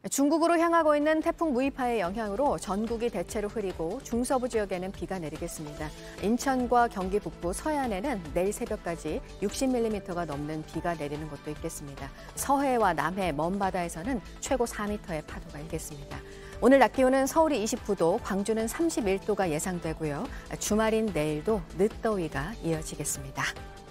중국으로 향하고 있는 태풍 무이파의 영향으로 전국이 대체로 흐리고 중서부 지역에는 비가 내리겠습니다. 인천과 경기 북부 서해안에는 내일 새벽까지 60mm가 넘는 비가 내리는 곳도 있겠습니다. 서해와 남해 먼 바다에서는 최고 4m의 파도가 일겠습니다. 오늘 낮 기온은 서울이 29도, 광주는 31도가 예상되고요. 주말인 내일도 늦더위가 이어지겠습니다.